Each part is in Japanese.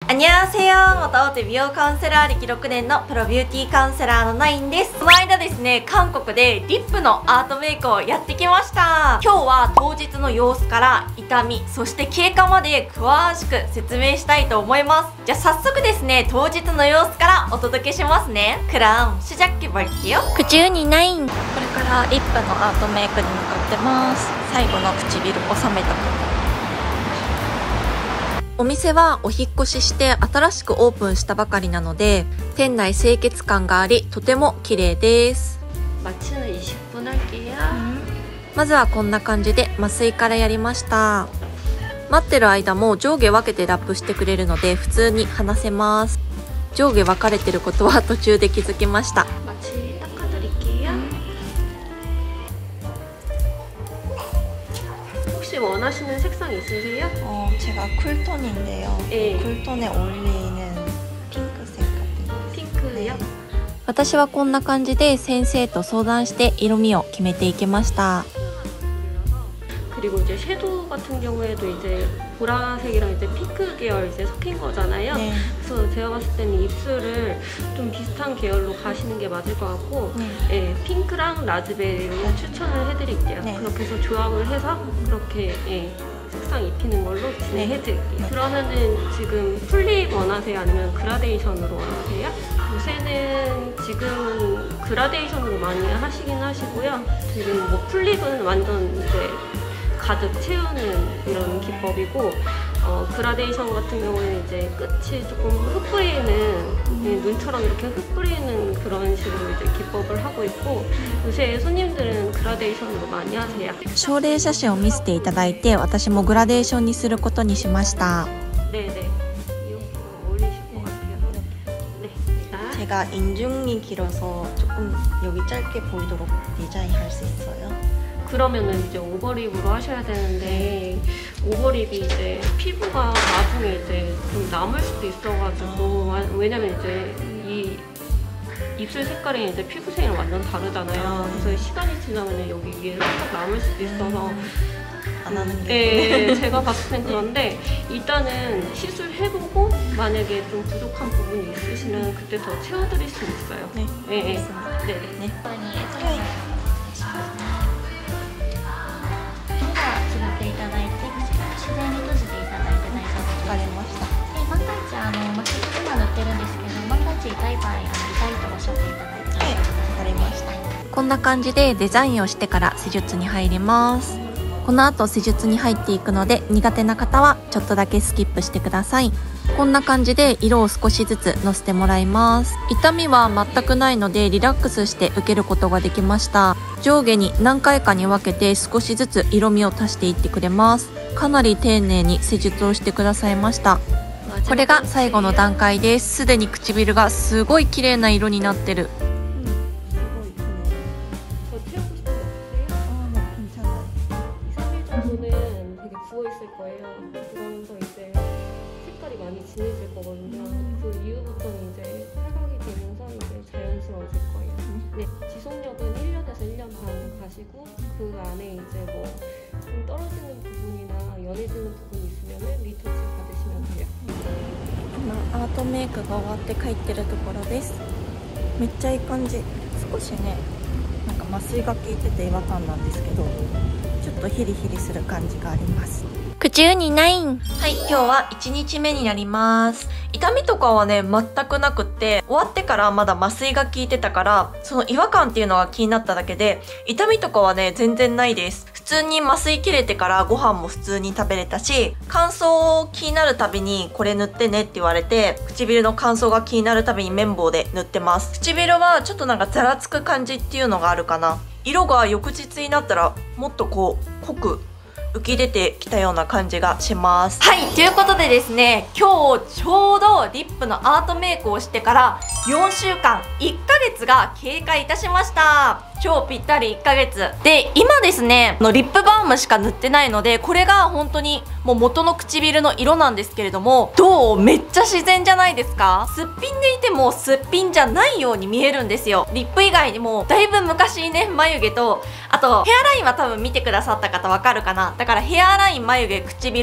안녕하세요。元大手美容カウンセラー歴6年のプロビューティーカウンセラーのナインです。この間ですね、韓国でリップのアートメイクをやってきました。今日は当日の様子から痛み、そして経過まで詳しく説明したいと思います。じゃあ早速ですね、当日の様子からお届けしますね。그럼 시작해볼게요。912ナイン。これからリップのアートメイクに向かってます。最後の唇収めたと。お店はお引っ越しして新しくオープンしたばかりなので、店内清潔感がありとても綺麗です。まずはこんな感じで麻酔からやりました。待ってる間も上下分けてラップしてくれるので普通に話せます。上下分かれてることは途中で気づきました。 원하시는 색상 있으세요? 제가 쿨톤인데요. 쿨톤에 어울리는 핑크색 같은. 핑크요? 私はこんな感じで先生と相談して色味を決めていきました。 그리고 이제 섀도우 같은 경우에도 이제 보라색이랑 이제 핑크 계열 이제 섞인 거잖아요. 네. 그래서 제가 봤을 때는 입술을 좀 비슷한 계열로 가시는 게 맞을 것 같고, 예, 핑크랑 라즈베리로 추천을 해드릴게요. 네. 그렇게 해서 조합을 해서 그렇게 색상 입히는 걸로 진행해드릴게요. 그러면은 지금 풀립 원하세요? 아니면 그라데이션으로 원하세요? 요새는 지금은 그라데이션으로 많이 하시긴 하시고요. 지금 뭐 풀립은 완전 이제 가득 채우는 이런 기법이고, 그라데이션 같은 경우에는 이제 끝이 조금 흩뿌리는, 눈처럼 이렇게 흩뿌리는 그런 식으로 이제 기법을 하고 있고, 요새 손님들은 그라데이션으로 많이 하세요. 症例写真を見せていただいて、私もグラデーションにすることにしました。 네네. 이렇게 어울리실 것 같아요. 네. 제가 인중이 길어서 조금 여기 짧게 보이도록 디자인할 수 있어요? 그러면은 이제 오버립으로 하셔야 되는데, 오버립이 이제 피부가 나중에 이제 좀 남을 수도 있어가지고, 왜냐면 이제 이 입술 색깔이 이제 피부색이랑 완전 다르잖아요. 그래서 시간이 지나면 여기 위에 살짝 남을 수도 있어서 안 하는 게. 네, 제가 봤을 땐 그런데 일단은 시술해보고 만약에 좀 부족한 부분이 있으시면 그때 더 채워드릴 수 있어요. 네, 네, 알겠습니다. 네, 네. 네. 네. こんな感じでデザインをしてから施術に入ります。この後施術に入っていくので、苦手な方はちょっとだけスキップしてください。こんな感じで色を少しずつのせてもらいます。痛みは全くないのでリラックスして受けることができました。上下に何回かに分けて少しずつ色味を足していってくれます。かなり丁寧に施術をしてくださいました。これが最後の段階です。すでに唇がすごい綺麗な色になってる。 진해질 거거든요. 그 이후부터는 이제 탈각이 되면서 이제 자연스러워질 거예요. 네, 지속력은 1년에서 1년 반 가시고 그 안에 이제 뭐 좀 떨어지는 부분이나 연해지는 부분이 있으면 리터치 받으시면 돼요. 今アートメイクが終わって帰ってるところです。めっちゃいい感じ。少しね、なんか麻酔が効いてて違和感なんですけど、ちょっとヒリヒリする感じがあります。 912ナイン。はい、今日は1日目になります。痛みとかはね、全くなくって、終わってからまだ麻酔が効いてたから、その違和感っていうのが気になっただけで、痛みとかはね、全然ないです。普通に麻酔切れてからご飯も普通に食べれたし、乾燥気になるたびにこれ塗ってねって言われて、唇の乾燥が気になるたびに綿棒で塗ってます。唇はちょっとなんかざらつく感じっていうのがあるかな。色が翌日になったらもっとこう、濃く 浮き出てきたような感じがします。はい、ということでですね、今日ちょうどリップのアートメイクをしてから4週間、1ヶ月が経過いたしました。超ぴったり1ヶ月で、今ですねリップバームしか塗ってないので、これが本当にもう元の唇の色なんですけれども、どう？めっちゃ自然じゃないですか？すっぴんでいてもすっぴんじゃないように見えるんですよ。リップ以外にもだいぶ昔ね、眉毛とあとヘアラインは多分見てくださった方わかるかな。だからヘアライン、眉毛、唇、こ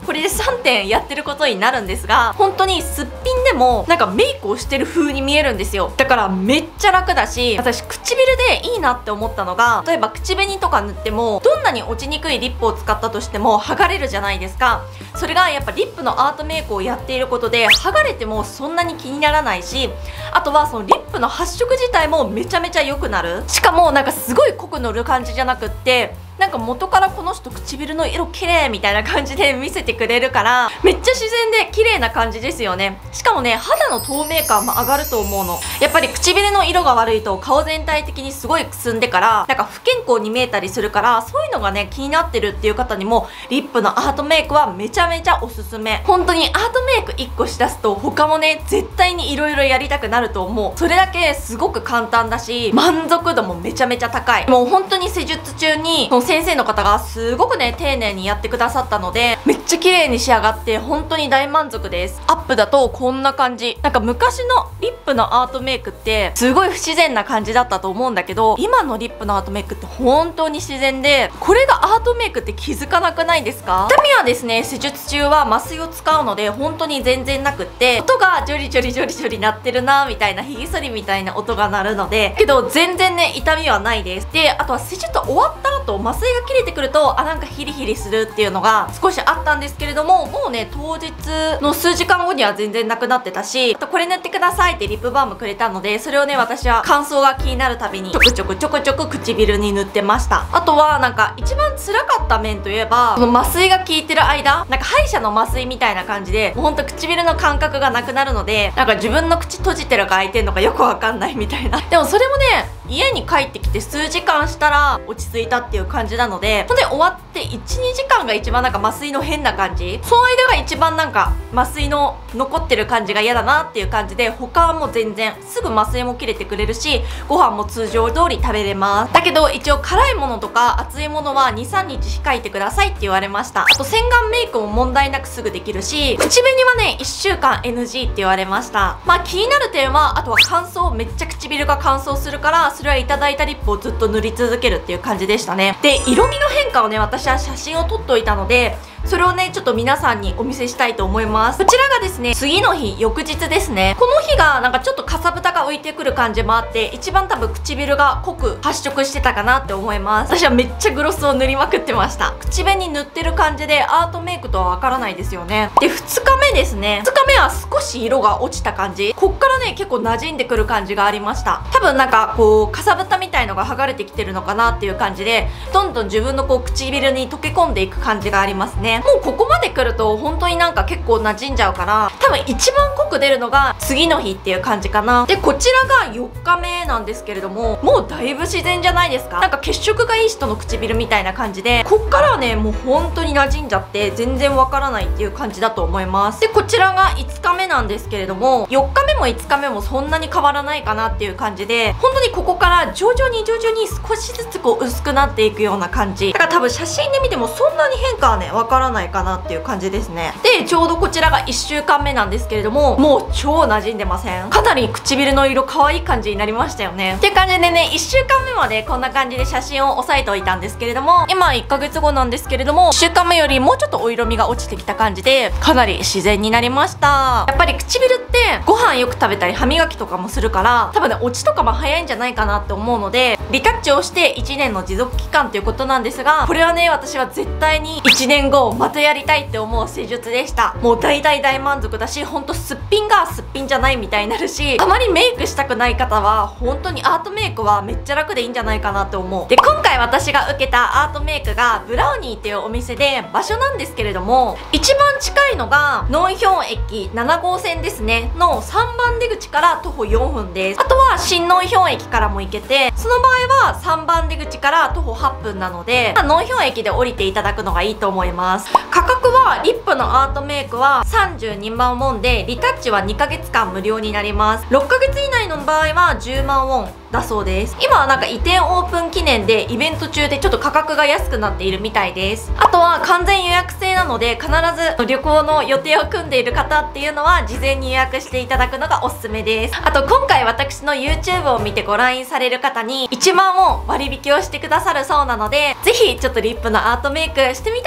これで3点やってることになるんですが、本当にすっぴんでもなんかメイクをしてる風に見えるんですよ。だからめっちゃ楽だし、私唇でいいなって思ったのが、例えば口紅とか塗ってもどんなに落ちにくいリップを使ったとしても剥がれるじゃないですか。それがやっぱリップのアートメイクをやっていることで剥がれてもそんなに気にならないし、あとはそのリップの発色自体もめちゃめちゃ良くなる。しかもなんかすごい濃く塗る感じじゃなくって、なんか元からこの人唇の色綺麗みたいな感じで見せてくれるから、めっちゃ自然で綺麗な感じですよね。しかもね、肌の透明感も上がると思うの。やっぱり唇の色が悪いと顔全体的にすごいくすんでからなんか不健康に見えたりするから、そういうのがね気になってるっていう方にもリップのアートメイクはめちゃめちゃおすすめ。本当にアートメイク1個しだすと他もね絶対に色々やりたくなると思う。それだけすごく簡単だし満足度もめちゃめちゃ高い。もう本当に施術中にその先生の方がすごくね丁寧にやってくださったので、めっちゃ綺麗に仕上がって本当に大満足です。アップだとこんな感じ。なんか昔のリップのアートメイクってすごい不自然な感じだったと思うんだけど、今のリップのアートメイクって本当に自然で、これがアートメイクって気づかなくないですか？痛みはですね、施術中は麻酔を使うので本当に全然なくって、音がジョリジョリジョリジョリ鳴ってるなみたいな、ひげ剃りみたいな音が鳴るので、けど全然ね痛みはないです。で、あとは施術終わった後麻酔が切れてくるとなんかヒリヒリするっていうのが少しあったんですけれども、もうね当日の数時間後には全然なくなってたし、あとこれ塗ってくださいってリップバームくれたので、それをね私は乾燥が気になるたびにちょくちょく唇に塗ってました。あとはなんか一番辛かった面といえば、その麻酔が効いてる間、なんか歯医者の麻酔みたいな感じでもうほんと唇の感覚がなくなるので、なんか自分の口閉じてるか開いてんのかよくわかんないみたいな。でもそれもね家に帰ってきて数時間したら落ち着いたっていう感じなので、ほんで終わって 1,2 時間が一番なんか麻酔の変な感じ、その間が一番なんか麻酔の残ってる感じが嫌だなっていう感じで、他はもう全然すぐ麻酔も切れてくれるし、ご飯も通常通り食べれます。だけど一応辛いものとか熱いものは 2,3 日控えてくださいって言われました。あと洗顔メイクも問題なくすぐできるし、口紅はね1週間 NG って言われました。まあ気になる点は、あとは乾燥、めっちゃ唇が乾燥するから、それはいただいたリップをずっと塗り続けるっていう感じでしたね。で、色味の変化をね私は写真を撮っておいたので、それをねちょっと皆さんにお見せしたいと思います。こちらがですね次の日、翌日ですね。この日がなんかちょっとかさぶたが浮いてくる感じもあって、一番多分唇が濃く発色してたかなって思います。私はめっちゃグロスを塗りまくってました。口紅塗ってる感じでアートメイクとはわからないですよね。で、2日目ですね。2日目は少し色が落ちた感じ、こっからね結構馴染んでくる感じがありました。多分なんかこうかさぶたみたいのが剥がれてきてるのかなっていう感じで、どんどん自分のこう唇に溶け込んでいく感じがありますね。もうここまで来ると本当になんか結構馴染んじゃうから、多分一番濃く出るのが次の日っていう感じかな。で、こちらが4日目なんですけれども、もうだいぶ自然じゃないですか。なんか血色がいい人の唇みたいな感じで、こっからはねもう本当に馴染んじゃって全然わからないっていう感じだと思います。で、こちらが5日目なんですけれども、4日目も5日目もそんなに変わらないかなっていう感じで、本当にここから徐々に少しずつこう薄くなっていくような感じだから、多分写真で見てもそんなに変化はねわからないかなっていう感じですね。で、ちょうどこちらが1週間目なんですけれども、もう超馴染んでません？かなり唇の色可愛い感じになりましたよね。っていう感じでね、1週間目までこんな感じで写真を押さえておいたんですけれども、今1ヶ月後なんですけれども、1週間目よりもうちょっとお色味が落ちてきた感じで、かなり自然になりました。やっぱり唇ってご飯よく食べたり歯磨きとかもするから、多分ね落ちとかも早いんじゃないかなって思うので、リタッチをして1年の持続期間ということなんですが、これはね私は絶対に1年後またやりたいって思う施術でした。もう大満足だし、ほんとすっぴんがすっぴんじゃないみたいになるし、あまりメイクしたくない方は本当にアートメイクはめっちゃ楽でいいんじゃないかなって思う。で、今回私が受けたアートメイクがブラウニーっていうお店で、場所なんですけれども、一番近いのがノンヒョン駅7号線ですねの3番出口から徒歩4分です。あとは新ノンヒョン駅からも行けて、その場合は3番出口から徒歩8分なので、ノンヒョン駅で降りていただくのがいいと思います。価格はリップのアートメイクは32万ウォンで、リタッチは2ヶ月間無料になります。6ヶ月以内の場合は10万ウォンだそうです。今はなんか移転オープン記念でイベント中でちょっと価格が安くなっているみたいです。あとは完全予約制なので、必ず旅行の予定を組んでいる方っていうのは事前に予約していただくのがおすすめです。あと今回私の YouTube を見てご覧にされる方に1万ウォン割引をしてくださるそうなので、ぜひちょっとリップのアートメイクしてみたかった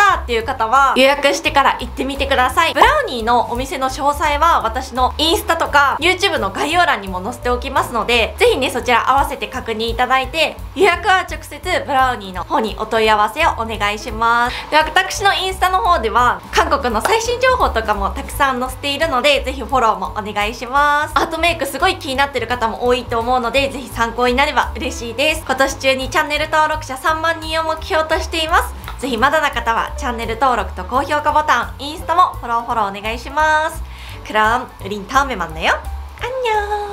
だっていう方は予約してから行ってみてください。ブラウニーのお店の詳細は私のインスタとか YouTube の概要欄にも載せておきますので、ぜひねそちら合わせて確認いただいて、予約は直接ブラウニーの方にお問い合わせをお願いします。で、私のインスタの方では韓国の最新情報とかもたくさん載せているので、ぜひフォローもお願いします。アートメイクすごい気になってる方も多いと思うので、ぜひ参考になれば嬉しいです。今年中にチャンネル登録者3万人を目標としています。ぜひまだの方はチャンネル登録と高評価ボタン、インスタもフォローお願いします。그럼 우린 다음에 만나요. 안녕.